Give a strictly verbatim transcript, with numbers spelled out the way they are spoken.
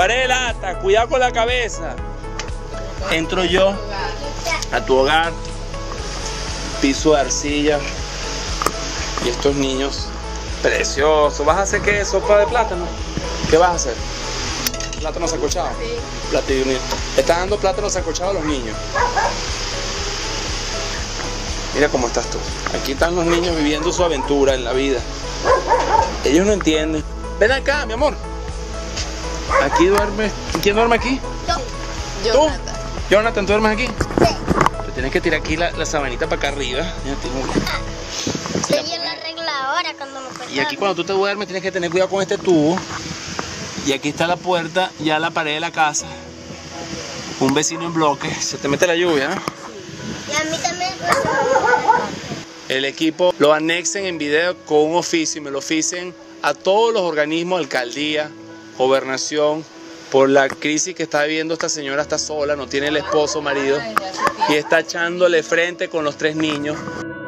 Pared de lata, cuidado con la cabeza. Entro yo a tu hogar, piso de arcilla y estos niños preciosos. ¿Vas a hacer qué? ¿Sopa de plátano? ¿Qué vas a hacer? ¿Plátano sancochado? Sí. Platillo unido. Estás dando plátano sancochado a los niños. Mira cómo estás tú. Aquí están los niños viviendo su aventura en la vida. Ellos no entienden. Ven acá, mi amor. Aquí duermes. ¿Quién duerme aquí? Yo. ¿Tú? Jonathan. Jonathan, ¿tú duermes aquí? Sí. Te tienes que tirar aquí la, la sabanita para acá arriba. Sí, yo la arreglo ahora cuando me cuesta. Y aquí cuando tú te duermes tienes que tener cuidado con este tubo. Y aquí está la puerta, ya la pared de la casa. Un vecino en bloque. Se te mete la lluvia, ¿no? Y a mí también me cuesta. El equipo lo anexen en video con un oficio y me lo oficien a todos los organismos, alcaldía, gobernación, por la crisis que está viviendo esta señora. Está sola, no tiene el esposo, marido, y está echándole frente con los tres niños.